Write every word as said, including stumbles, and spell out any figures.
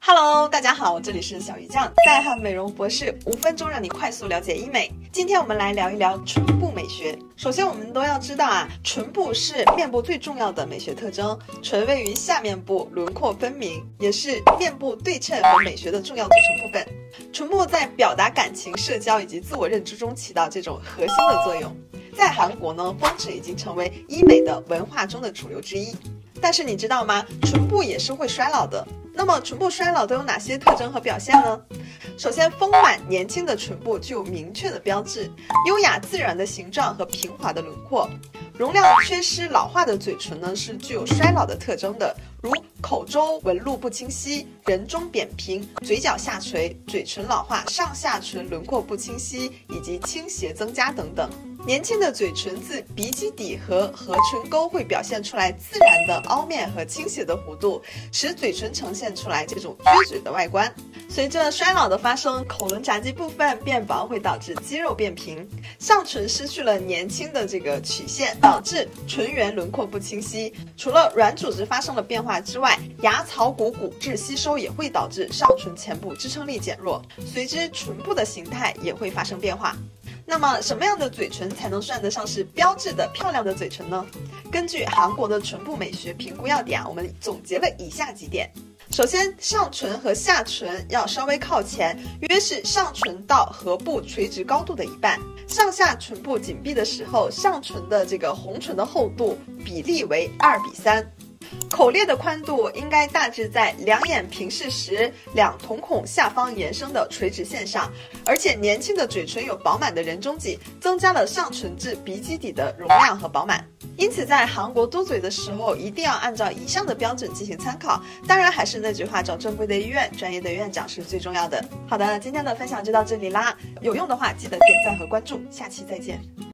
Hello， 大家好，这里是小鱼酱，在汉美容博士，五分钟让你快速了解医美。今天我们来聊一聊唇部美学。首先，我们都要知道啊，唇部是面部最重要的美学特征，唇位于下面部，轮廓分明，也是面部对称和美学的重要组成部分。唇部在表达感情、社交以及自我认知中起到这种核心的作用。在韩国呢，丰脂已经成为医美的文化中的主流之一。但是你知道吗？唇部也是会衰老的。那么唇部衰老都有哪些特征和表现呢？首先，丰满年轻的唇部具有明确的标志，优雅自然的形状和平滑的轮廓。容量缺失老化的嘴唇呢，是具有衰老的特征的，如口周纹路不清晰、人中扁平、嘴角下垂、嘴唇老化、上下唇轮廓不清晰以及倾斜增加等等。年轻的嘴唇自鼻基底和合唇沟会表现出来自然的凹面和倾斜的弧度，使嘴唇呈现出来这种撅嘴的外观。随着衰老的发生，口轮匝肌部分变薄会导致肌肉变平，上唇失去了年轻的这个曲线，导致唇缘轮廓不清晰。除了软组织发生了变化之外，牙槽骨骨质吸收也会导致上唇前部支撑力减弱，随之唇部的形态也会发生变化。那么什么样的嘴唇才能算得上是标致的漂亮的嘴唇呢？根据韩国的唇部美学评估要点啊，我们总结了以下几点。首先，上唇和下唇要稍微靠前，约是上唇到颌部垂直高度的一半。上下唇部紧闭的时候，上唇的这个红唇的厚度比例为二比三。口裂的宽度应该大致在两眼平视时两瞳孔下方延伸的垂直线上，而且年轻的嘴唇有饱满的人中脊，增加了上唇至鼻基底的容量和饱满。因此在韩国多嘴的时候，一定要按照以上的标准进行参考。当然还是那句话，找正规的医院，专业的院长是最重要的。好的，今天的分享就到这里啦，有用的话记得点赞和关注，下期再见。